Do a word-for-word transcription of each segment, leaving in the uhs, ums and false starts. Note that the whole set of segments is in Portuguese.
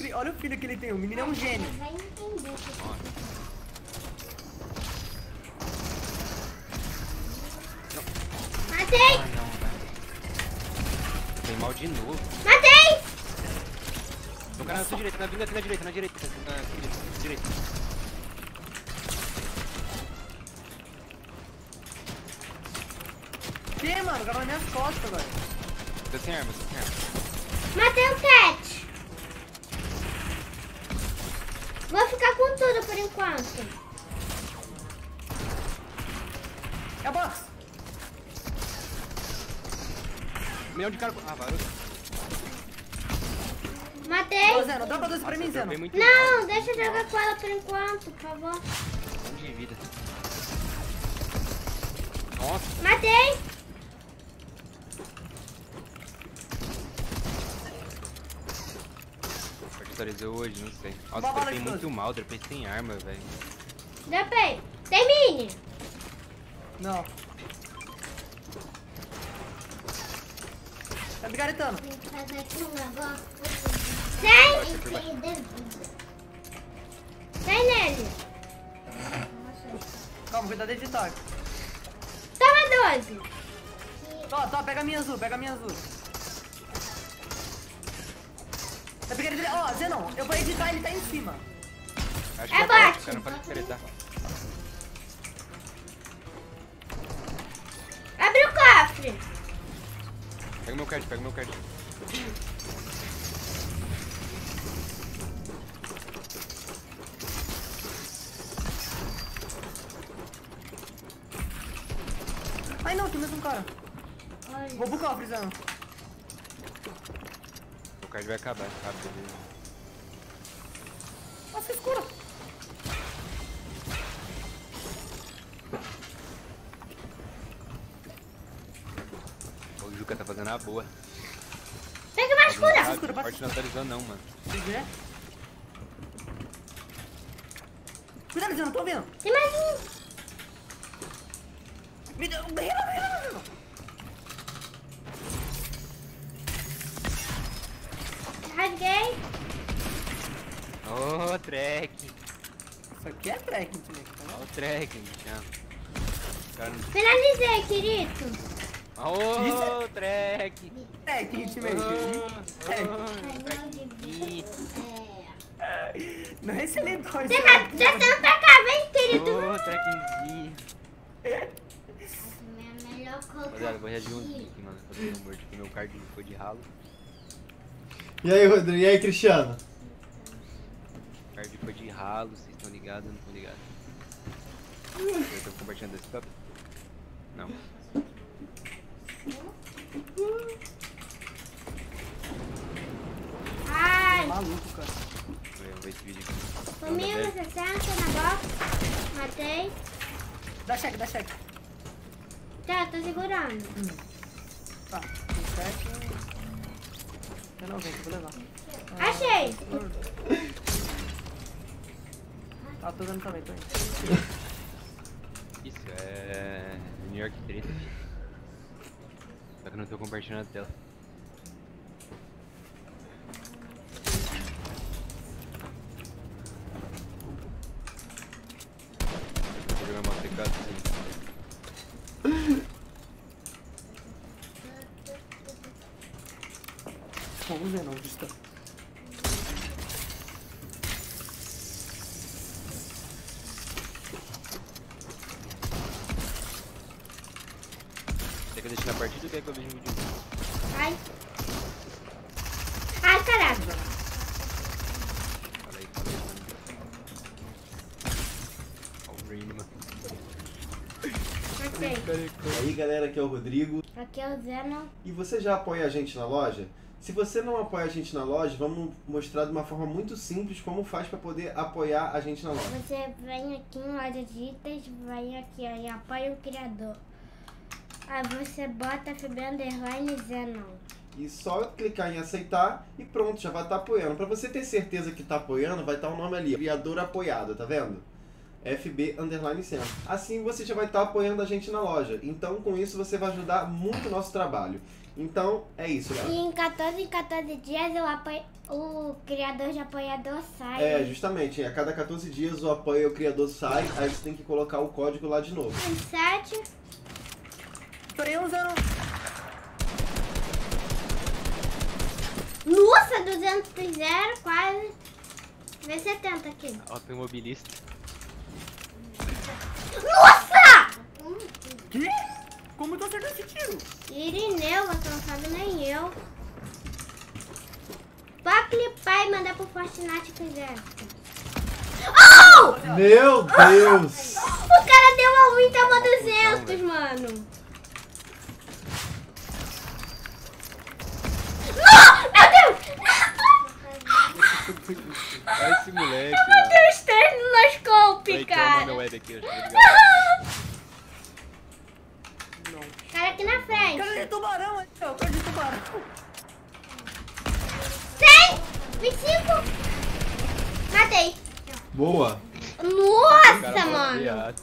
cri... olha o filho que ele tem, o menino é um gênio. Vai entender. Matei! Ah, não, velho. Tem mal de novo. Matei! O cara na sua direita, na vindo aqui na direita, na direita, na direita, na direita. Que, mano? O cara nas minhas costas, velho. Tô sem arma, tô sem arma. Matei o Cat! Vou ficar com tudo por enquanto. É a box. Milhão de cara. Ah, valeu. Matei! Ô, Zeno, dá pra doce pra mim, Zeno. Não, deixa eu jogar com ela por enquanto, por favor. Um de vida. Nossa. Matei! Atualizou hoje, não sei. Nossa, Uma bala dropei de muito doze. mal, dropei sem arma, velho. Dropei. Tem mini. Não. Tá bigaretando. Tem que fazer aqui um negócio. Tem! Tem nele. Calma, cuidado de editar. Toma doze. Ó, tá, pega a minha azul, pega a minha azul. Tá pegando ele. Ó, Zenon, eu vou editar, ele tá em cima. Acho É que é bate. bot, cara, não pode acreditar. Abre o cofre. Pega meu card, pega meu card. Ai não, tem mais um cara. Olha. Vou pro cofre, Zenon. O card vai acabar, sabe? Beleza. Nossa, escura. O Juca tá fazendo a boa. Pega mais Não cura. sabe, escura, o forte não atualizou não, mano. Você vê? Cuidado, Zenon, tô vendo. Tem mais um. Me deu. Rila, rila, Zenon. Rasguei. Ô, oh, track. Isso aqui é track, intimate, tá Ó vendo? o track, chama. Cara, não... Finalizei, querido. Ô, oh, track. Track, intimate. Não é excelente, Você tá descendo pra cá, vem, querido. Ô, oh, trackzinho. Minha melhor coisa. Rapaziada, eu vou reagir um aqui, mano. Tô dando morto aqui, meu card foi de ralo. E aí, Rodrigo? E aí, Cristiano? O card foi de ralo, vocês estão ligados ou não estão ligados? Eu tô compartilhando esse top? Não. Ai, Maluco, cara. Vou ver esse vídeo aqui. comigo sessenta na box. Matei. Dá check, dá check. Tá, tô segurando. Tá, tem sete. Eu não venho, vou levar. Achei. Ah, tô dando também, tô indo. Isso é New York treta. Só que eu não tô compartilhando a tela. Vou jogar uma tecada assim. Vamos ver, não, dista. Quer que eu deixe na partida ou quer que eu veja o vídeo? Ai. Ai, caraca. Fala aí, fala aí, mano. Olha o Rain, mano. Matei. E aí, galera, aqui é o Rodrigo. Aqui é o Zenon. E você já apoia a gente na loja? Se você não apoia a gente na loja, vamos mostrar de uma forma muito simples como faz para poder apoiar a gente na loja. Você vem aqui em loja de itens, vem aqui ó, e apoia o criador. Aí você bota F B underline Zenon. E só clicar em aceitar e pronto, já vai estar apoiando. Para você ter certeza que está apoiando, vai estar o nome ali, criador apoiado, tá vendo? F B underline Senna. Assim você já vai estar apoiando a gente na loja. Então com isso você vai ajudar muito o nosso trabalho. Então é isso, E galera. em quatorze em quatorze dias o, apoio, o criador de apoiador sai. É, justamente. A cada quatorze dias o apoio ao criador sai, aí você tem que colocar o código lá de novo. Em sete. Tô nem usando. Nossa, duzentos zero, quase. Vê setenta aqui. Automobilista. Nossa! Que? Como tu acertou esse tiro? Irineu, você não sabe nem eu. Pode clipar e mandar pro Fortnite com exército. Oh! Meu Deus! O cara deu uma win e tava duzentos, mano. Não! Meu Deus! Olha esse moleque. Meu Deus, três no scope, Peraí, que eu amo meu cara. web aqui, eu acho que é legal. Não. Cara aqui na Cara frente. de tubarão, aí, ó. Cara de tubarão. cem! vinte e cinco! Matei. Boa! O Nossa, cara foi mano. errado.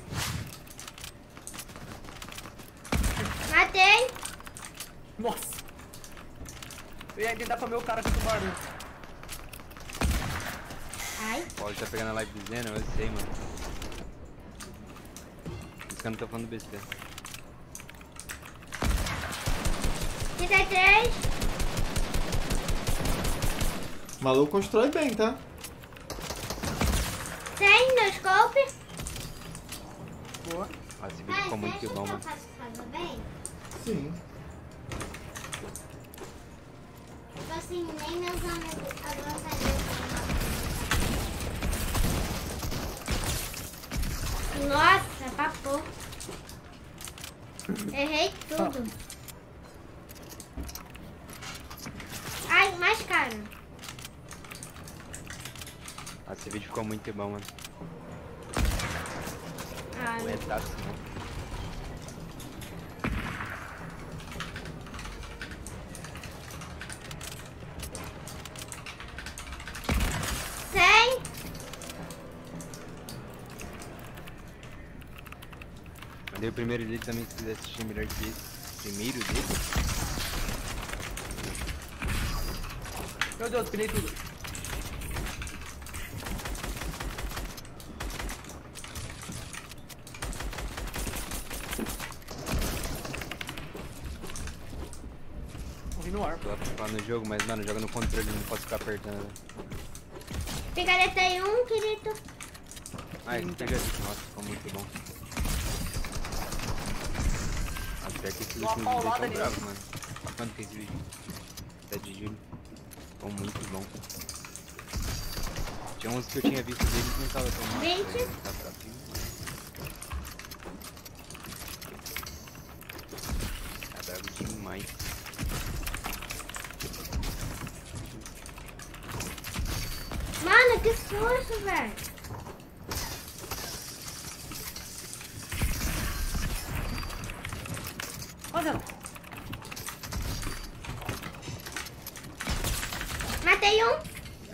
Matei. Nossa. Eu ia tentar comer o cara com o tubarão. Ai. Pode tá pegando a live do Zeno, eu sei, mano. Os caras não estão falando besteira. trinta e três. O maluco constrói bem, tá? cem no scope. Boa. Ah, esse vídeo ficou muito bom, mano. bem? Sim. Tipo assim, nem meus amigos aguentariam. Nossa, papou. Errei tudo. Ai, mais caro. Ah, esse vídeo ficou muito bom, mano. Ah, Não é tato, não. cem. Mandei o primeiro dele também, se quiser assistir melhor dele. Primeiro dele? Meu Deus, pilhei tudo. Morri no ar. Tô lá pra falar no jogo, mas mano, joga no controle, não posso ficar apertando. Picareta aí um, querido. Ah, esse pega aqui, nossa, ficou muito bom. Até que esse Uma último vídeo paulada tão nele. bravo, mano. Quanto que é esse vídeo? sete de julho. Ficou muito bom. Tinha uns que eu tinha visto deles que não tava tão mal. vinte. Tá pra cima. Tá bravo demais. Mano, que susto, velho. Olha, Matei um.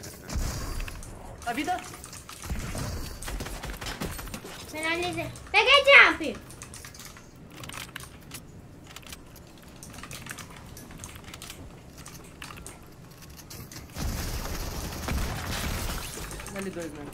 a vida. Finalizei. Peguei jump. L dois mesmo.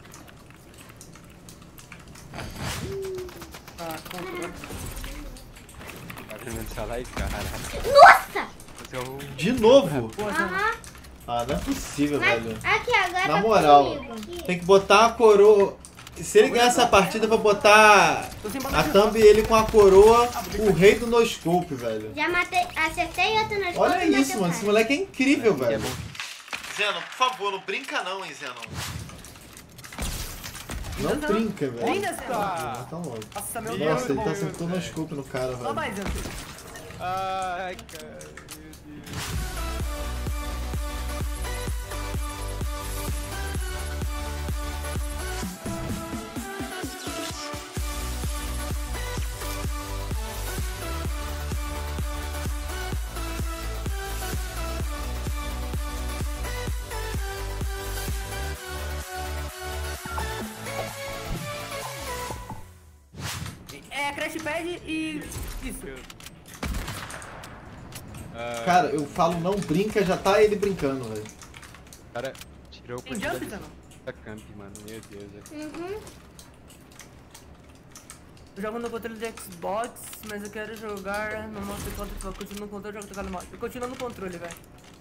Ah, controle. Tá terminando essa live, caralho. Nossa! Esse é o... De novo? Boa, Zé. Aham. Ah, não é possível, Mas velho. aqui, agora Na tá moral, comigo. tem que botar a coroa. Se ele ganhar essa partida, eu vou botar Tô sem a bateria. thumb ele com a coroa, o rei do no-scope, velho. Já matei, acertei outro no Olha escopo e isso, matei o mano. Esse cara. moleque é incrível, É velho. bom. Zeno, por favor, não brinca não, hein, Zeno. Não Não, não. brinca, velho. Ainda, Zé. Ah, tá louco. Nossa, meu Deus. Nossa, ele tá Deus, acertando no velho. scope no cara, Só velho. mais, Zé. Ai, cara. Meu Deus. touchpad e... Isso. Ah, Cara, eu falo não brinca, já tá ele brincando, velho. o cara tirou o Tem poder jump, da- Zeno? da camp, mano. Meu Deus, velho. Uhum. Eu jogo no controle de Xbox, mas eu quero jogar no mouse de controle. Eu continuo no controle, eu jogo teclado no mouse. Eu continuo no controle, velho.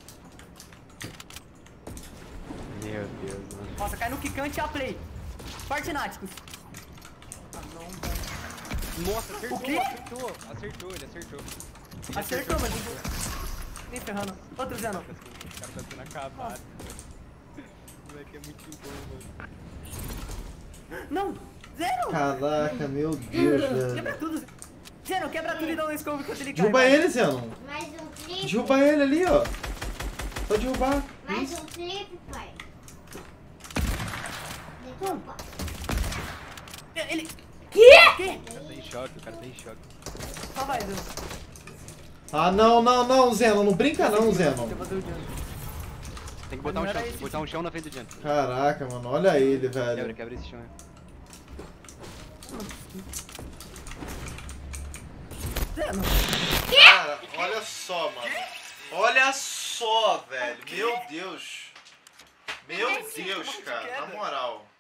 Meu Deus, mano. Nossa, cai no quicante e a play. Fortnáticos. Ah, não, velho. Nossa, acertou, O quê? acertou. Acertou, ele acertou. Ele Acertou, mas não... Nem ferrando. Outro Zeno. O cara tá sendo acabado. O moleque é muito bom, mano. Não! Zeno! Caraca, meu Deus, Quebra velho. tudo. Zeno, quebra tudo e dá um scope enquanto ele cai. Derruba vai. ele, Zeno. Mais um flip. Derruba ele ali, ó. Só derrubar. Mais um flip, pai. Deixa eu pôr. Ele... Que? Quê? O cara tá em choque, o cara tá em choque. Só vai, Zeno. Ah, não, não, não, Zeno. Não brinca não, Zeno. Eu vou fazer o jump. Tem que botar um Mas não chão, era esse botar um chão na frente do jump. Caraca, mano. Olha ele, Quebra, velho. quebra esse chão aí. Zeno. Cara, olha só, mano. Olha só, velho. Meu Deus. Meu Deus, cara. Na moral.